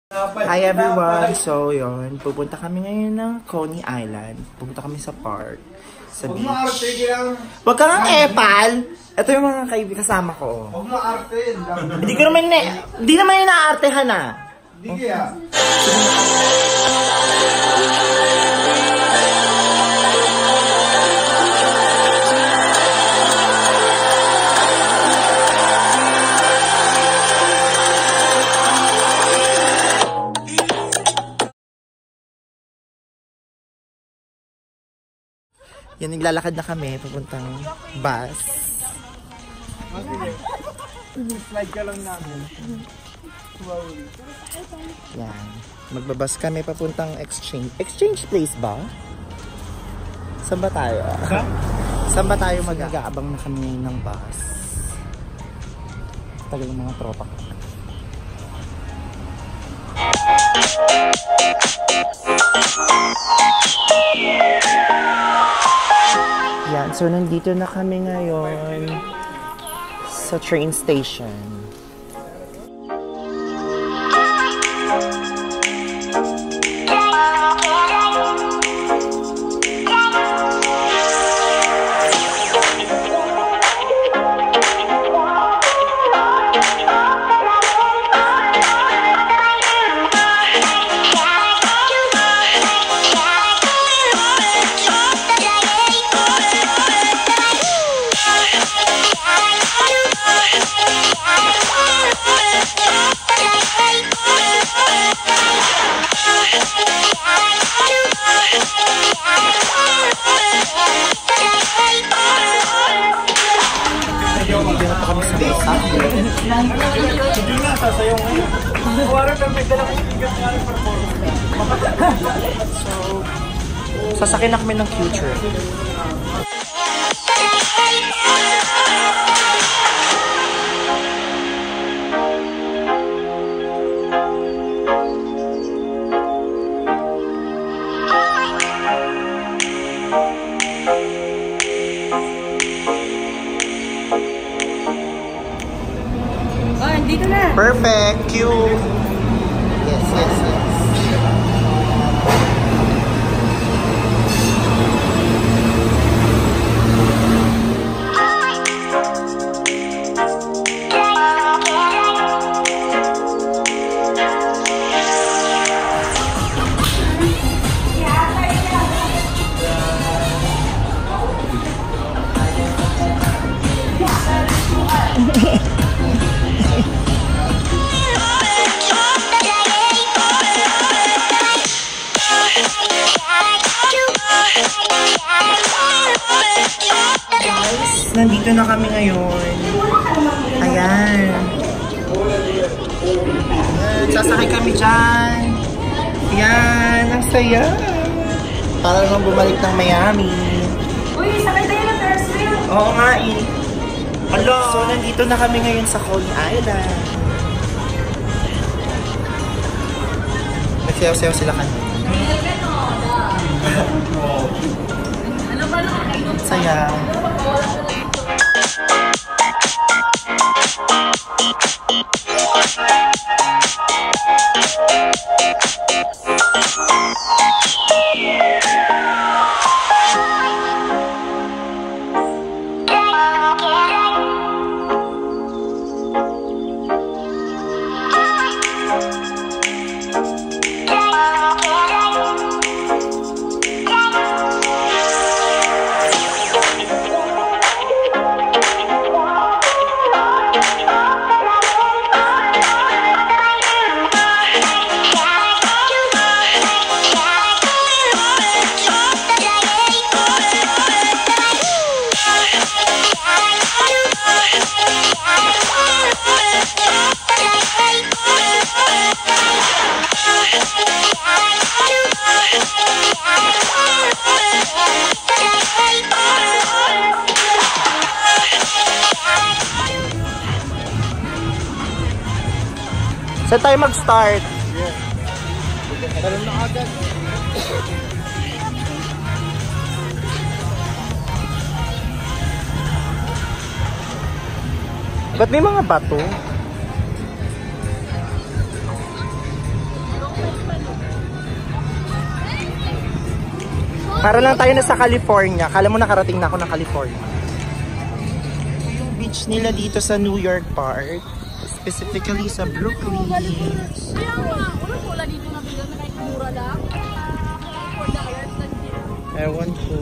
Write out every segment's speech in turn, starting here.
Hi everyone! So yun, pupunta kami ngayon ng Coney Island. Pupunta kami sa park, sa beach. Huwag ka nga epal! Ito yung mga kaibigan kasama ko. Huwag mo arte. Hindi naman inaartehan na. Hindi kaya. Yan, naglalakad na kami, papuntang bus. Slide ka lang namin. Yan. Magbabas kami papuntang exchange. Exchange place ba? Saan ba tayo? Saan ba tayo mag-aabang na kami ng bus? Tagal ng mga tropa ko. Yan, so nandito na kami ngayon sa train station. Hindi na, sasayaw ngayon. Kuwara kang may dalang ibigat nga ng performance. So, sasakyan na kami ng future. Dito na. Perfect! Cue! Yes, yes, yes. Nandito na kami ngayon. Ayan. Sasakay kami dyan. Ayan. Ang saya. Para naman bumalik ng Miami. Uy, sakay tayo ng Ferris wheel. Oo nga eh. Hello. So, nandito na kami ngayon sa Coney Island. Nagsayaw-sayaw sila kanina. Ano ba nakakainom? Saya. Saan tayo mag-start? Talon na agad. Ba't may mga bato? Para lang tayo na sa California. Kala mo nakarating na ako ng California. Yung beach nila dito sa New York Park. Specifically sa Brooklyn. Kaya nga, wala dito na bigyan na kahit mura lang. Ewan ko.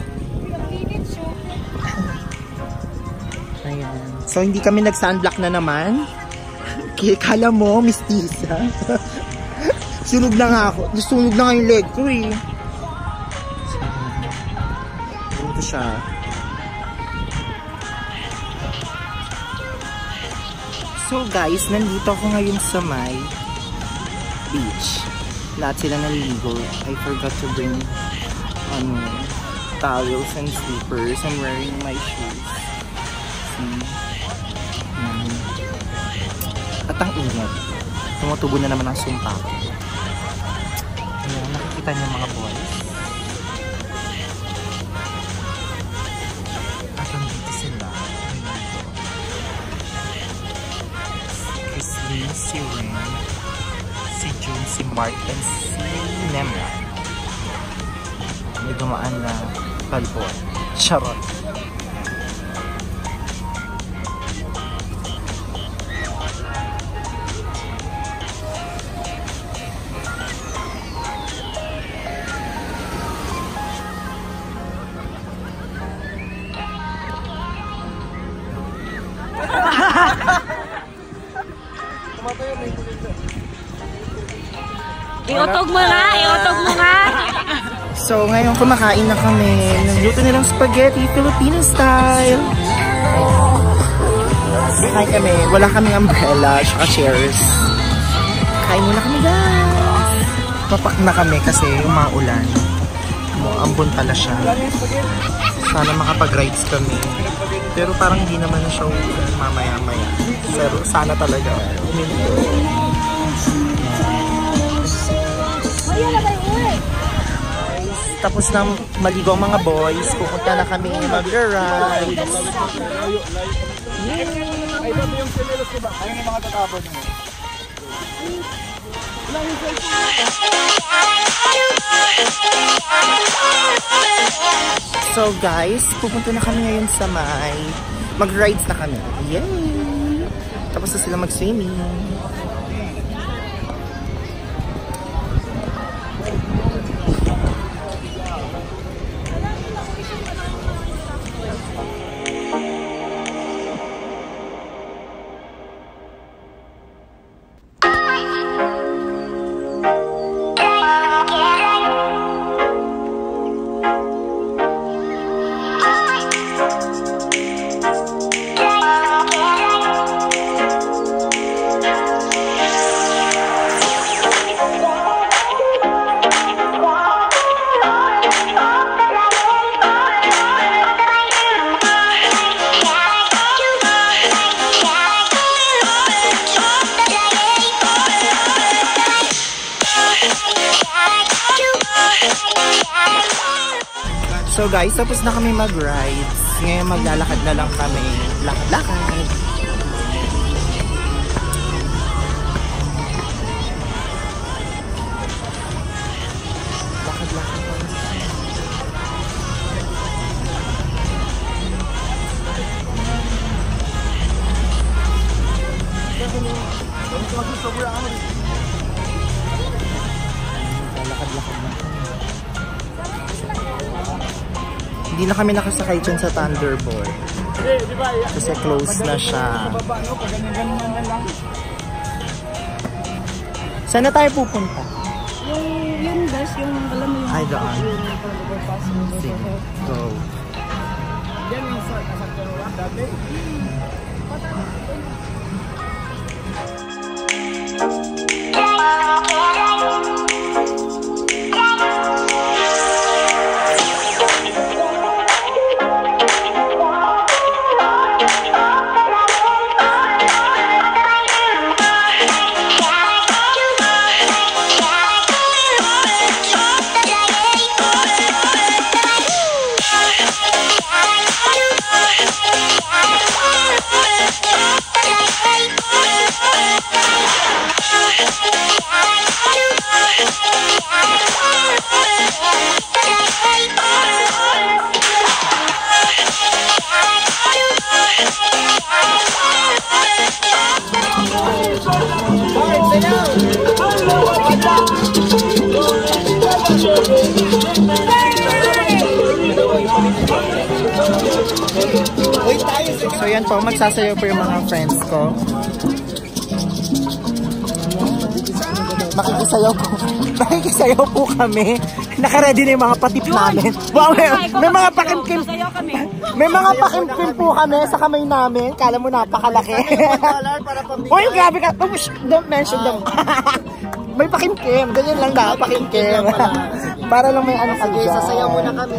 Ayan. So, hindi kami nag-sunblock na naman. Kala mo, mistisa. Sunog na nga ako. Sunog na nga yung leg ko eh. Ito siya. So guys, nandito ako ngayon sa may beach. Lahat sila naliligo. I forgot to bring towels and slippers. I'm wearing my shoes. See? At ang ingat. Tumutubo na naman ang sumpa ko. Ayan, nakikita niyo mga boys. At nandito sila. Chrislyn, si Ren, si June, si Mark, and si Nemra. May dumaan na palpon. Charot. Iotog mo nga! Iotog mo nga! So, ngayon kumakain na kami. Nagluto nilang spaghetti, Filipino style. Kain kami. Wala kaming umbrella, tsaka chairs. Kain muna kami guys. Papak na kami kasi umaulan. Ambon pala siya. Sana makapag-rides kami. Pero parang hindi naman na siya mamaya-maya. Pero sana talaga. Tapos na maligo ang mga boys, pupunta na kami mag-ride. So guys, pupunta na kami ngayon sa may mag-rides na kami. Yay! Tapos na sila mag-swimming. So guys, tapos na kami mag-rides. Ngayon maglalakad na lang kami. Lakad-lakad. Lakad-lakad. Lakad-lakad na. Hindi na kami nakasakay dyan sa Thunderbird. Kasi close na siya. Saan na tayo pupunta? Yung guys, yung alam mo yung... Ay, daan. Sige, go. Yan yung sa Karuan dati. Yeah. So yan po, magsasayaw po yung mga friends ko. Makikisayaw po kami. Nakaready na yung mga patip namin. Wow, may mga pakimkim. May mga pakimkim po kami sa kamay namin. Kala mo napakalaki. Uy, grabe ka. Don't mention them. May pakimkim. Ganyan lang daw, pakimkim. Para lang may ano ka dyan. Sasayaw muna kami.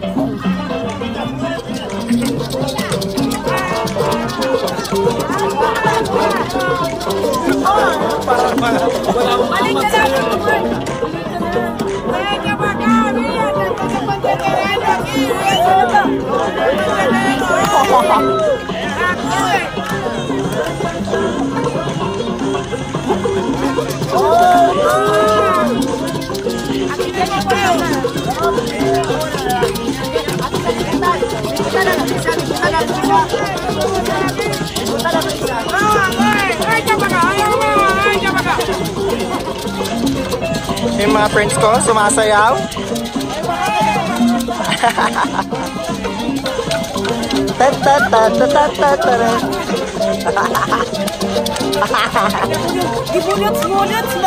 Yung mga friends ko sumasayaw. Dibunyot-bunyot na.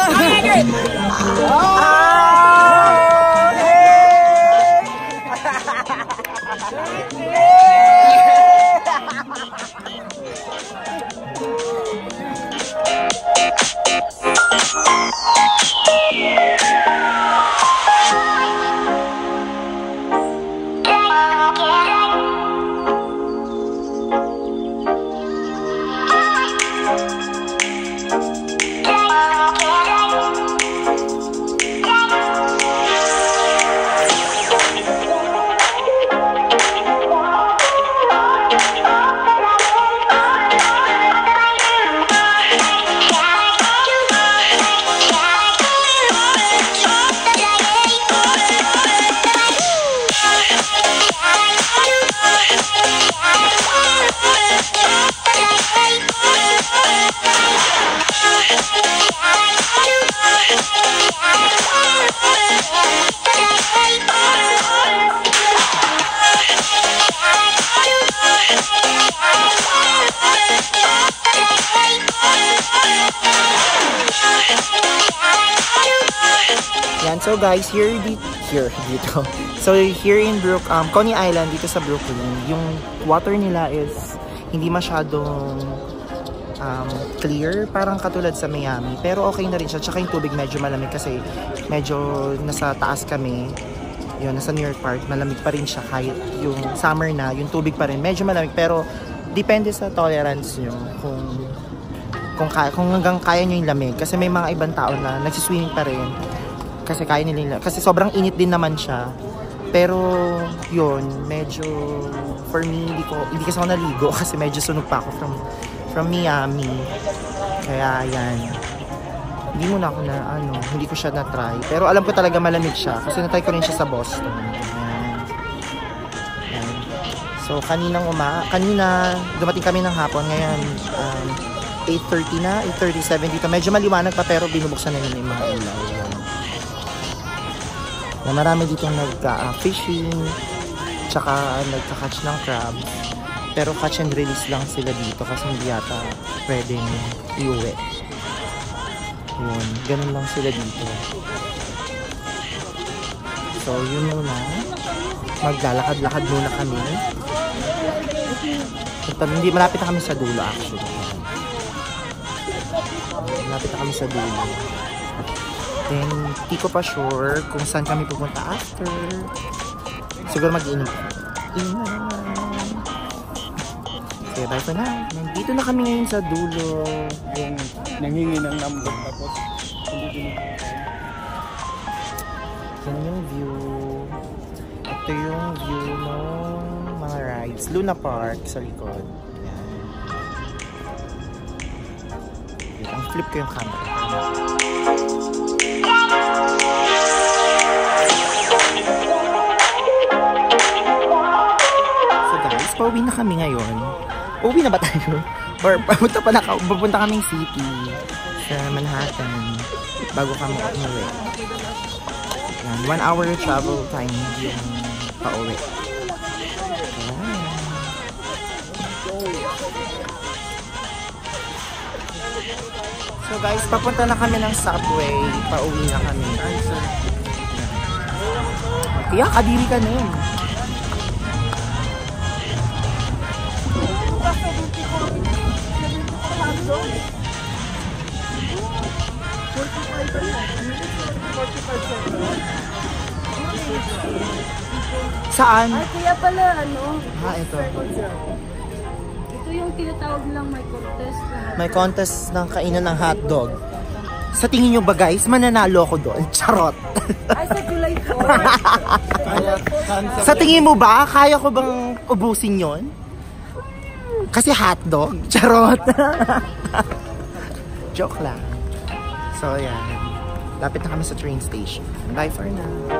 Yan, so guys, here dito. So here in Coney Island, dito sa Brooklyn, yung water nila is hindi masyadong clear, parang katulad sa Miami. Pero okay na rin siya, tsaka yung tubig medyo malamig kasi medyo nasa taas kami. Yun, nasa New York Park, malamig pa rin siya kahit yung summer na, yung tubig pa rin medyo malamig, pero depende sa tolerance nyo kung hanggang kaya nyo yung lamig. Kasi may mga ibang tao na nagsiswimming pa rin kasi kaya nila, kasi sobrang init din naman siya. Pero yun, medyo for me, hindi kasi ako naligo kasi medyo sunog pa ako from Miami. Kaya yan, hindi ko siya na-try. Pero alam ko talaga malamig siya kasi na-try ko rin siya sa Boston. Yan. So kanina dumating kami ng hapon. Ngayon 8:30 na, 8:37 dito. Medyo maliwanag pa pero binubuksan na nila yung mga ilaw. Marami ditong nagka-fishing, tsaka nagka-catch ng crab. Pero catch and release lang sila dito kasi hindi yata pwedeng iuwi. Yun, ganun lang sila dito. So yun muna, maglalakad-lakad muna kami. Hindi, malapit na kami sa dulo actually. Malapit na kami sa dulo. Then, hindi ko pa sure kung saan kami pupunta after. Siguro mag-inom. Inom na naman. Okay, bye for now. Nandito na kami ngayon sa dulo. Yung nanghingi ng number tapos hindi Yan yung view. Ito yung view ng mga rides. Luna Park sa likod. Yan. Ang flip ko yung camera. So guys, pauwi na kami ngayon. Pauwi na ba tayo? Or pupunta kaming city sa Manhattan bago kami umuwi. Yan, 1 hour travel time yung pauwi. Ayan. So guys, papunta na kami ng subway. Pauwi na kami. Kaya kadiri ka na yun. Saan? Ay, kaya pala, ano? Ha, ito. Ito yung tinatawag nilang may contest. May contest ng kainan ng hotdog. Sa tingin nyo ba guys, mananalo ako doon? Charot! Ay, sa July 4. Sa tingin mo ba, kaya ko bang ubusin yon? Kasi hotdog. Charot! Joke lang. So, yan. Lapit na kami sa train station. Bye for now.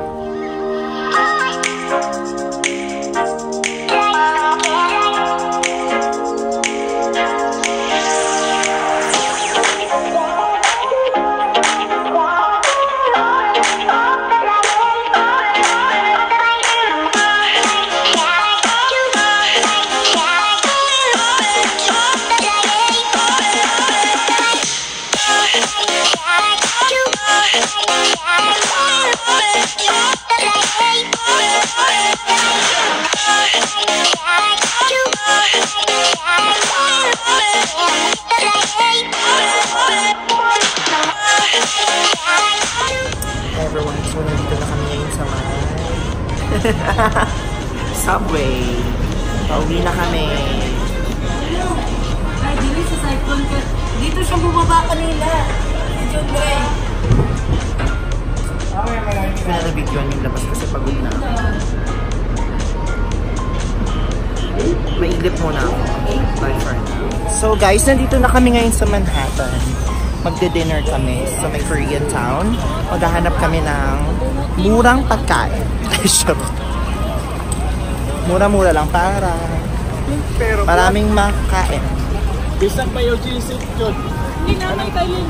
Everyone, so nandito na kami ngayon sa subway. Pauwi na kami. Ay, dito sa Cyclone ka. Dito siya bumaba kanila. Si John Gray. Pinanabigyan yung labas kasi pagod na. Maiglit muna ako. Bye for now. So guys, nandito na kami ngayon sa Manhattan. Magde-dinner kami sa may Korean town. Maghahanap kami ng murang pagkain. Mura-mura lang para maraming makain. Bisang ba yung chisit yun? Hindi naman kayo.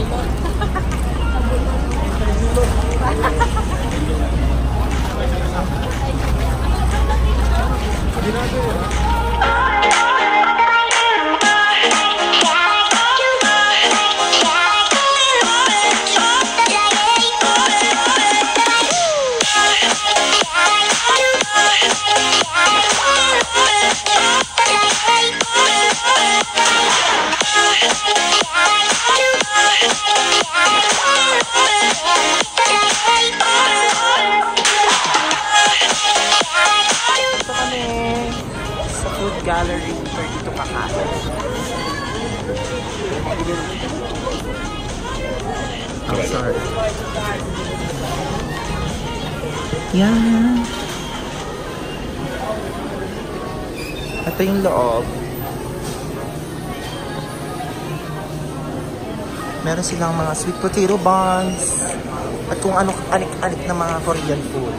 Gallery for dito kakain. Oh, sorry. Yan. Ito yung loob. Meron silang mga sweet potato buns at kung ano anik-anik na mga Korean food.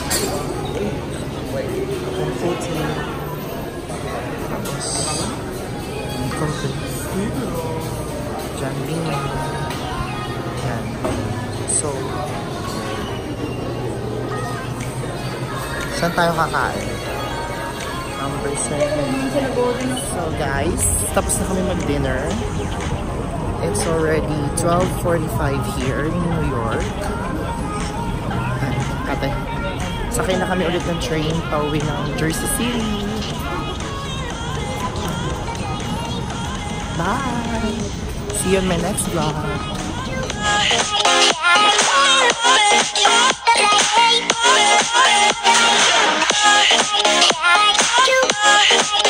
Janming. Yan. So, saan tayo kakain? Number 7. So guys, tapos na kami mag-dinner. It's already 12:45 here in New York. Ate, sakay na kami ulit ng train pauwi ng Jersey City. Bye! See you in my next vlog.